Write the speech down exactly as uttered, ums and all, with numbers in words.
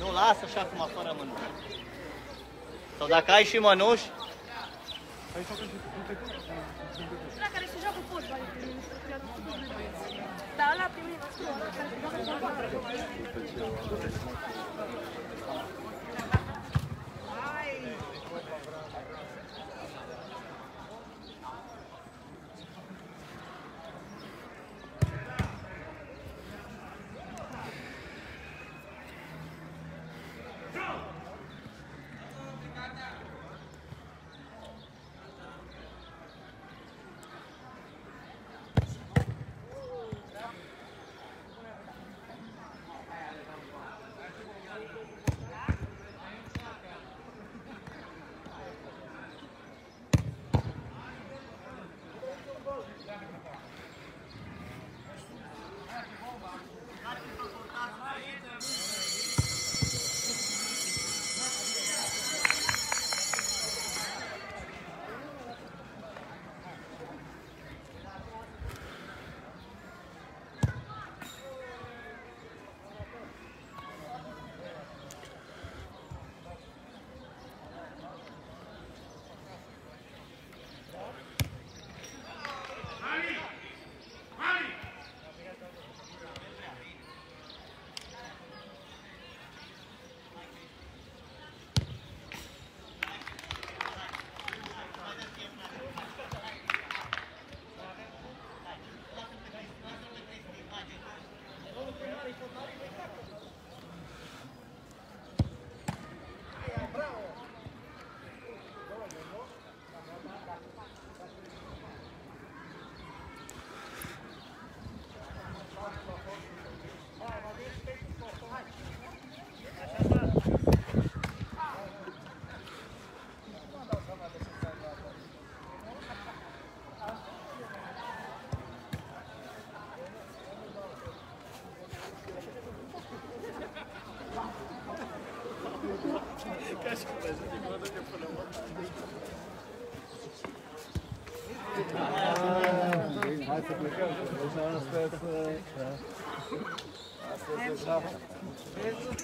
Nu, lasă așa acum, fără mânuși. Sau dacă ai și mănuși... Ăla care se joacă fotbal. Dar ăla primul nostru, ăla care se joacă fotbal. Hai să plecăm. Deci asta e să... Asta e să...